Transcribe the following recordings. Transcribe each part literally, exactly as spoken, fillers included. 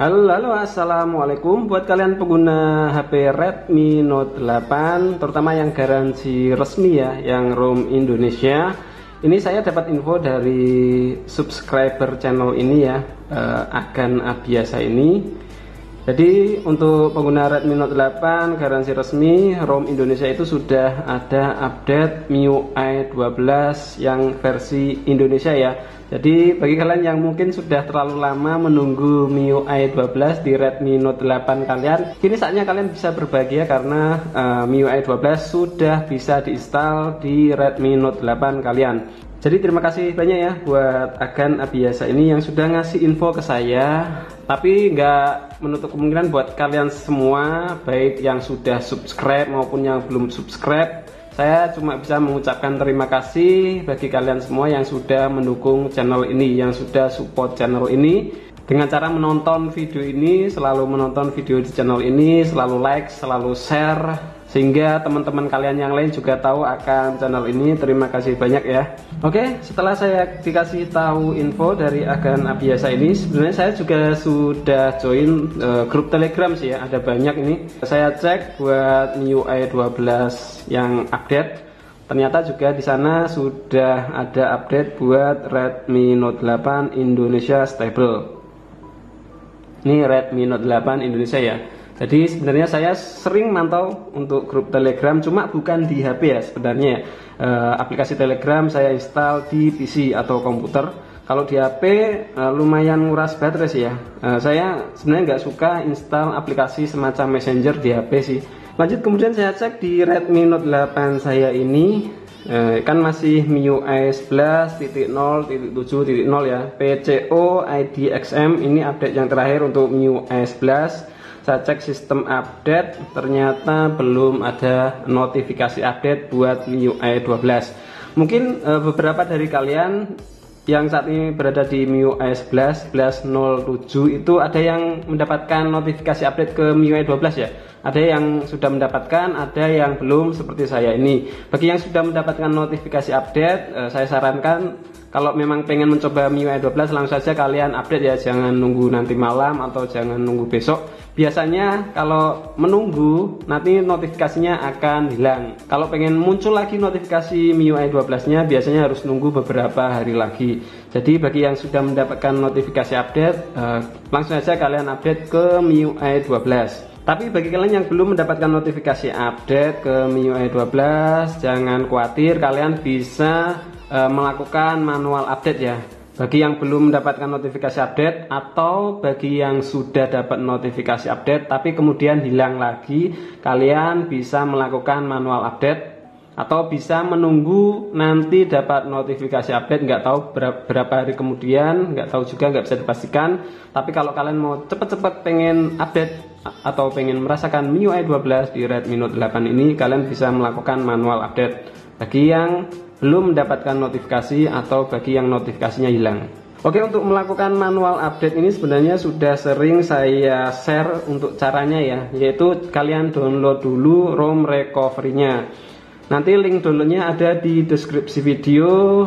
Halo, halo, assalamualaikum buat kalian pengguna H P Redmi Note delapan, terutama yang garansi resmi ya, yang ROM Indonesia. Ini saya dapat info dari subscriber channel ini ya, eh, Agan Abiasa ini. Jadi untuk pengguna Redmi Note delapan garansi resmi ROM Indonesia itu sudah ada update M I U I dua belas yang versi Indonesia ya. Jadi bagi kalian yang mungkin sudah terlalu lama menunggu M I U I dua belas di Redmi Note delapan kalian, kini saatnya kalian bisa berbahagia karena uh, M I U I dua belas sudah bisa diinstal di Redmi Note delapan kalian. Jadi terima kasih banyak ya buat Agan Abiasa ini yang sudah ngasih info ke saya. Tapi nggak menutup kemungkinan buat kalian semua, baik yang sudah subscribe maupun yang belum subscribe, saya cuma bisa mengucapkan terima kasih bagi kalian semua yang sudah mendukung channel ini, yang sudah support channel ini dengan cara menonton video ini, selalu menonton video di channel ini, selalu like, selalu share, sehingga teman-teman kalian yang lain juga tahu akan channel ini. Terima kasih banyak ya. Oke, setelah saya dikasih tahu info dari Agan Abiasa ini, sebenarnya saya juga sudah join uh, grup Telegram sih ya, ada banyak ini. Saya cek buat M I U I dua belas yang update. Ternyata juga di sana sudah ada update buat Redmi Note delapan Indonesia stable. Ini Redmi Note delapan Indonesia ya. Jadi sebenarnya saya sering mantau untuk grup Telegram, cuma bukan di H P ya sebenarnya. E, aplikasi Telegram saya install di P C atau komputer. Kalau di H P e, lumayan nguras baterai sih ya. E, saya sebenarnya nggak suka install aplikasi semacam Messenger di H P sih. Lanjut, kemudian saya cek di Redmi Note delapan saya ini. E, kan masih M I U I sebelas titik nol titik tujuh titik nol ya. P C O I D X M ini update yang terakhir untuk M I U I sebelas. Saya cek sistem update, ternyata belum ada notifikasi update buat M I U I dua belas. Mungkin e, beberapa dari kalian yang saat ini berada di M I U I sebelas sebelas nol tujuh itu ada yang mendapatkan notifikasi update ke M I U I dua belas ya. Ada yang sudah mendapatkan, ada yang belum seperti saya ini. Bagi yang sudah mendapatkan notifikasi update, e, saya sarankan kalau memang pengen mencoba M I U I dua belas, langsung saja kalian update ya, jangan nunggu nanti malam atau jangan nunggu besok. Biasanya kalau menunggu nanti notifikasinya akan hilang. Kalau pengen muncul lagi notifikasi M I U I dua belas-nya biasanya harus nunggu beberapa hari lagi. Jadi bagi yang sudah mendapatkan notifikasi update, eh, langsung saja kalian update ke M I U I dua belas. Tapi bagi kalian yang belum mendapatkan notifikasi update ke M I U I dua belas, jangan khawatir, kalian bisa uh, melakukan manual update ya. Bagi yang belum mendapatkan notifikasi update atau bagi yang sudah dapat notifikasi update tapi kemudian hilang lagi, kalian bisa melakukan manual update atau bisa menunggu nanti dapat notifikasi update. Nggak tahu berapa hari kemudian, nggak tahu juga, nggak bisa dipastikan. Tapi kalau kalian mau cepet-cepet pengen update atau pengen merasakan M I U I dua belas di Redmi Note delapan ini, kalian bisa melakukan manual update bagi yang belum mendapatkan notifikasi atau bagi yang notifikasinya hilang. Oke, untuk melakukan manual update ini sebenarnya sudah sering saya share untuk caranya ya, yaitu kalian download dulu ROM recovery-nya. Nanti link downloadnya ada di deskripsi video.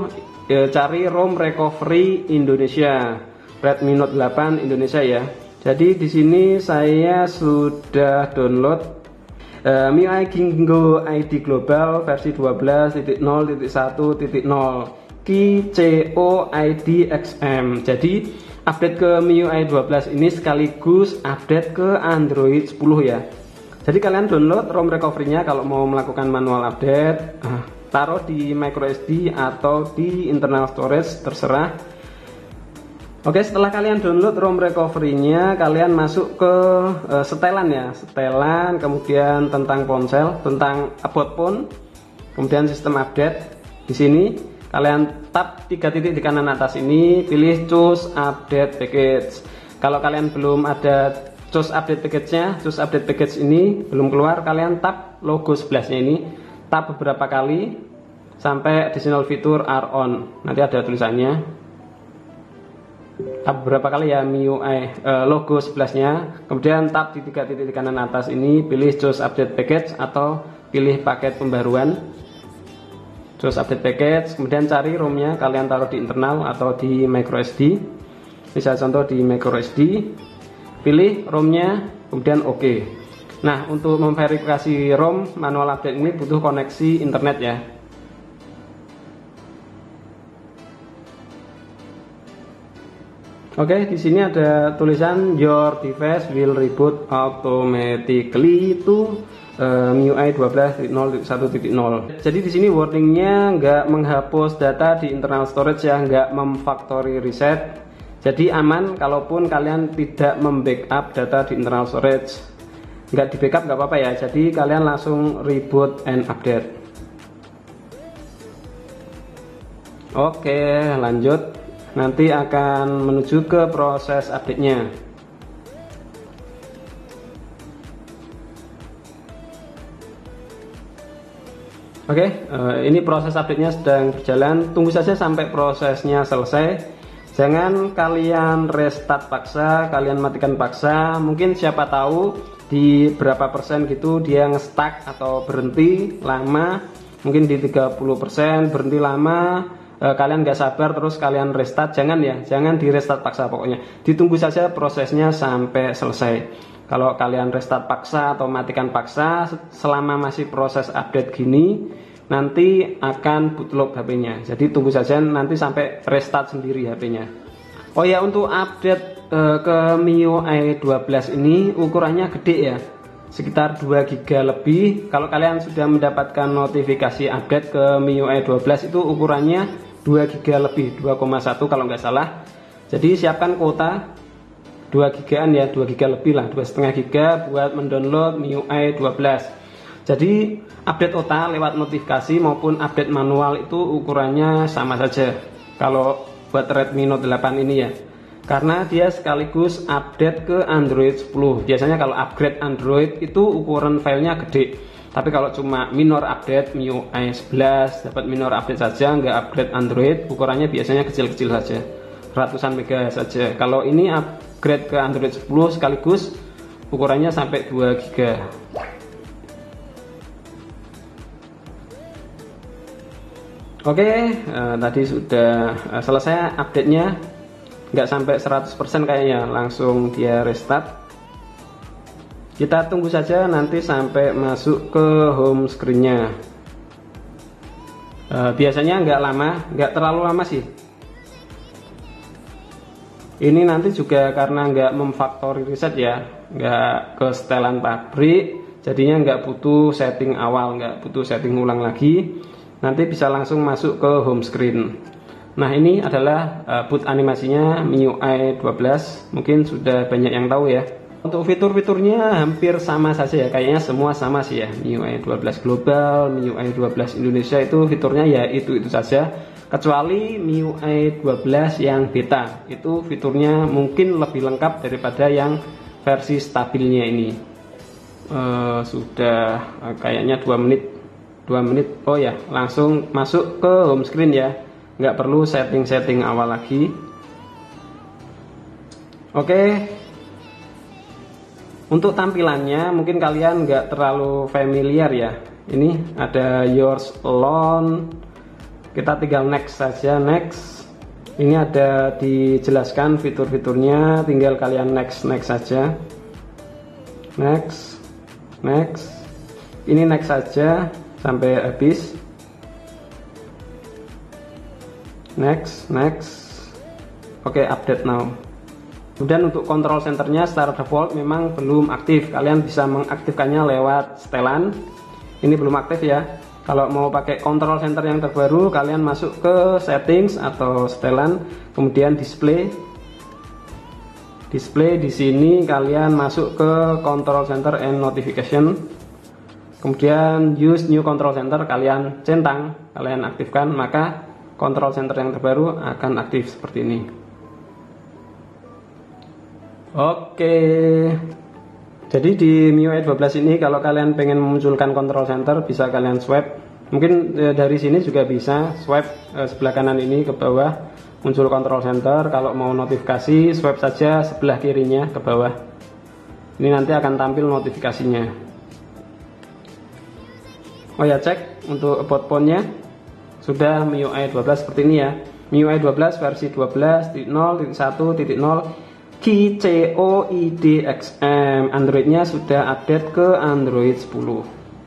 E, cari ROM recovery Indonesia, Redmi Note delapan Indonesia ya. Jadi di sini saya sudah download Uh, M I U I Gingo I D Global versi dua belas titik nol titik satu titik nol P C O I D X M. Jadi update ke M I U I dua belas ini sekaligus update ke Android sepuluh ya. Jadi kalian download ROM recovery-nya kalau mau melakukan manual update, uh, taruh di micro S D atau di internal storage, terserah. Oke, setelah kalian download ROM recovery-nya, kalian masuk ke uh, setelan ya, setelan, kemudian tentang ponsel, tentang about phone, kemudian sistem update. Di sini kalian tap tiga titik di kanan atas ini, pilih choose update package. Kalau kalian belum ada choose update package-nya, choose update package ini belum keluar, kalian tap logo sebelahnya ini, tap beberapa kali sampai additional feature are on. Nanti ada tulisannya. Tap beberapa kali ya M I U I uh, logo sebelahnya, kemudian tap di tiga titik di kanan atas ini, pilih choose update package atau pilih paket pembaruan. Choose update package, kemudian cari ROM-nya, kalian taruh di internal atau di micro S D. Bisa contoh di micro S D. pilih ROM-nya, kemudian oke. Nah, untuk memverifikasi ROM manual update ini butuh koneksi internet ya. Oke, di sini ada tulisan your device will reboot automatically to uh, M I U I dua belas titik nol titik satu titik nol. Jadi di sini warningnya nggak menghapus data di internal storage ya, nggak memfactory reset. Jadi aman kalaupun kalian tidak membackup data di internal storage. Nggak di backup nggak apa-apa ya. Jadi kalian langsung reboot and update. Oke, lanjut. Nanti akan menuju ke proses update-nya. Oke, ini proses update-nya sedang berjalan. Tunggu saja sampai prosesnya selesai. Jangan kalian restart paksa, kalian matikan paksa. Mungkin siapa tahu di berapa persen gitu dia nge-stuck atau berhenti lama. Mungkin di tiga puluh persen berhenti lama. E, kalian gak sabar terus kalian restart, jangan ya, jangan di restart paksa. Pokoknya ditunggu saja prosesnya sampai selesai. Kalau kalian restart paksa atau matikan paksa selama masih proses update gini, nanti akan bootloop H P-nya. Jadi tunggu saja nanti sampai restart sendiri H P-nya. Oh ya, untuk update e, ke M I U I dua belas ini ukurannya gede ya, sekitar dua giga lebih. Kalau kalian sudah mendapatkan notifikasi update ke M I U I dua belas itu ukurannya dua giga lebih, dua koma satu kalau nggak salah. Jadi siapkan kuota dua gigaan ya, dua giga lebih lah, dua koma lima giga buat mendownload M I U I dua belas. Jadi update O T A lewat notifikasi maupun update manual itu ukurannya sama saja kalau buat Redmi Note delapan ini ya. Karena dia sekaligus update ke Android sepuluh. Biasanya kalau upgrade Android itu ukuran filenya gede. Tapi kalau cuma minor update M I U I sebelas, dapat minor update saja, nggak upgrade Android, ukurannya biasanya kecil-kecil saja, ratusan mega saja. Kalau ini upgrade ke Android sepuluh sekaligus, ukurannya sampai dua giga. Oke, eh, tadi sudah eh, selesai update-nya. Nggak sampai seratus persen kayaknya, langsung dia restart. Kita tunggu saja nanti sampai masuk ke home screen-nya. E, biasanya nggak lama, nggak terlalu lama sih. Ini nanti juga karena nggak memfactory reset ya, nggak ke setelan pabrik, jadinya nggak butuh setting awal, nggak butuh setting ulang lagi. Nanti bisa langsung masuk ke home screen. Nah, ini adalah uh, boot animasinya M I U I dua belas. Mungkin sudah banyak yang tahu ya. Untuk fitur-fiturnya hampir sama saja ya, kayaknya semua sama sih ya. M I U I dua belas Global, M I U I dua belas Indonesia itu fiturnya ya itu-itu saja. Kecuali M I U I dua belas yang beta, itu fiturnya mungkin lebih lengkap daripada yang versi stabilnya ini. Uh, sudah uh, kayaknya dua menit, dua menit. Oh ya, langsung masuk ke home screen ya. Nggak perlu setting-setting awal lagi. Oke. Untuk tampilannya mungkin kalian nggak terlalu familiar ya. Ini ada yours alone. Kita tinggal next saja, next. Ini ada dijelaskan fitur-fiturnya, tinggal kalian next next saja. Next, next. Ini next saja sampai habis. Next, next. Oke, update now. Kemudian untuk control centernya secara default memang belum aktif. Kalian bisa mengaktifkannya lewat setelan. Ini belum aktif ya. Kalau mau pakai control center yang terbaru, kalian masuk ke settings atau setelan, kemudian display. Display di sini kalian masuk ke control center and notification. Kemudian use new control center kalian centang, kalian aktifkan, maka control center yang terbaru akan aktif seperti ini. Oke, jadi di M I U I dua belas ini kalau kalian pengen memunculkan control center bisa kalian swipe. Mungkin e, dari sini juga bisa swipe e, sebelah kanan ini ke bawah muncul control center. Kalau mau notifikasi swipe saja sebelah kirinya ke bawah. Ini nanti akan tampil notifikasinya. Oh ya, cek untuk about phone-nya sudah M I U I dua belas seperti ini ya. M I U I dua belas versi dua belas titik nol titik satu titik nol Q C O I D X M. Androidnya sudah update ke Android sepuluh.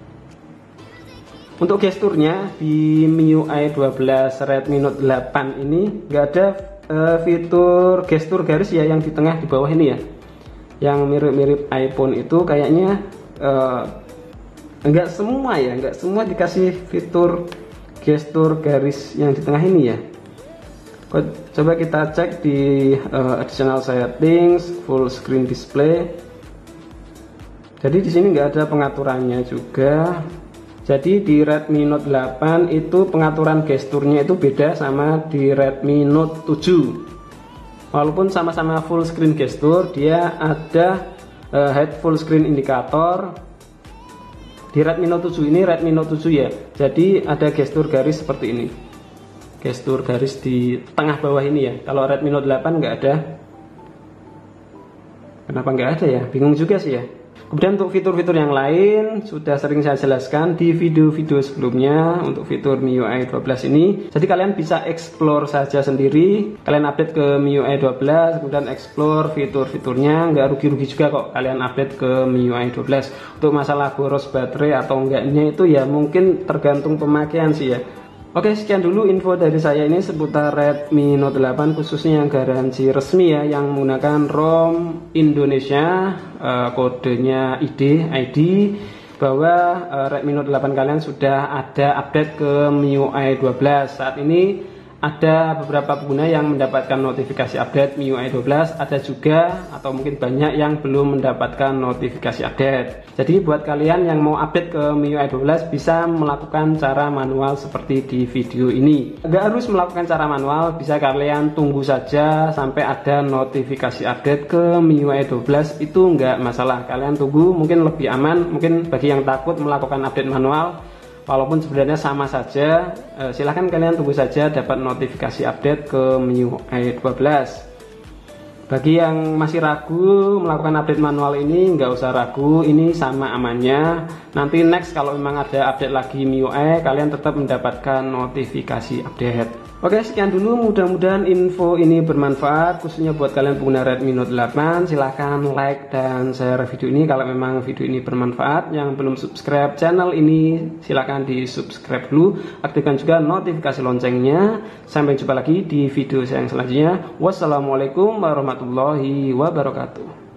Untuk gesturnya di M I U I dua belas Redmi Note delapan ini nggak ada uh, fitur gestur garis ya, yang di tengah di bawah ini ya, yang mirip-mirip iPhone itu kayaknya uh, nggak semua ya, nggak semua dikasih fitur gestur garis yang di tengah ini ya. Coba kita cek di uh, additional settings, full screen display. Jadi di sini nggak ada pengaturannya juga. Jadi di Redmi Note delapan itu pengaturan gesturnya itu beda sama di Redmi Note tujuh. Walaupun sama-sama full screen gestur, dia ada uh, hide full screen indicator. Di Redmi Note tujuh ini Redmi Note tujuh ya. Jadi ada gestur garis seperti ini. Gestur garis di tengah bawah ini ya. Kalau Redmi Note delapan nggak ada. Kenapa nggak ada ya? Bingung juga sih ya. Kemudian untuk fitur-fitur yang lain sudah sering saya jelaskan di video-video sebelumnya untuk fitur M I U I dua belas ini. Jadi kalian bisa explore saja sendiri. Kalian update ke M I U I dua belas, kemudian explore fitur-fiturnya. Nggak rugi-rugi juga kok kalian update ke M I U I dua belas. Untuk masalah boros baterai atau enggaknya itu ya mungkin tergantung pemakaian sih ya. Oke, sekian dulu info dari saya ini seputar Redmi Note delapan, khususnya yang garansi resmi ya, yang menggunakan ROM Indonesia, uh, kodenya I D, I D, bahwa uh, Redmi Note delapan kalian sudah ada update ke M I U I dua belas. Saat ini ada beberapa pengguna yang mendapatkan notifikasi update M I U I dua belas, ada juga atau mungkin banyak yang belum mendapatkan notifikasi update. Jadi buat kalian yang mau update ke M I U I dua belas bisa melakukan cara manual seperti di video ini. Nggak harus melakukan cara manual, bisa kalian tunggu saja sampai ada notifikasi update ke M I U I dua belas, itu nggak masalah. Kalian tunggu, mungkin lebih aman, mungkin bagi yang takut melakukan update manual. Walaupun sebenarnya sama saja, eh, silahkan kalian tunggu saja dapat notifikasi update ke M I U I dua belas. Bagi yang masih ragu melakukan update manual ini, nggak usah ragu, ini sama amannya. Nanti next kalau memang ada update lagi M I U I, kalian tetap mendapatkan notifikasi update. Oke, sekian dulu, mudah-mudahan info ini bermanfaat, khususnya buat kalian pengguna Redmi Note delapan. Silahkan like dan share video ini kalau memang video ini bermanfaat. Yang belum subscribe channel ini, silahkan di subscribe dulu, aktifkan juga notifikasi loncengnya. Sampai jumpa lagi di video saya yang selanjutnya. Wassalamualaikum warahmatullahi wabarakatuh.